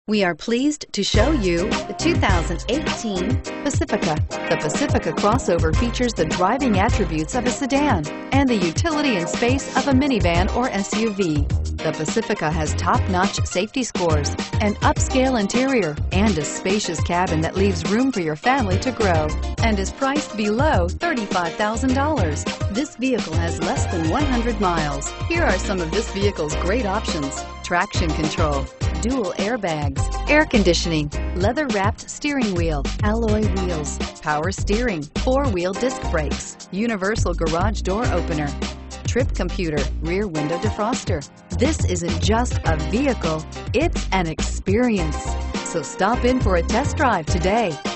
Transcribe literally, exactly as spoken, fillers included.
We are pleased to show you the two thousand eighteen Pacifica. The Pacifica crossover features the driving attributes of a sedan and the utility and space of a minivan or S U V. The Pacifica has top-notch safety scores, an upscale interior, and a spacious cabin that leaves room for your family to grow, and is priced below thirty-five thousand dollars. This vehicle has less than one hundred miles. Here are some of this vehicle's great options: traction control, dual airbags, air conditioning, leather-wrapped steering wheel, alloy wheels, power steering, four-wheel disc brakes, universal garage door opener, trip computer, rear window defroster. This isn't just a vehicle, it's an experience. So stop in for a test drive today.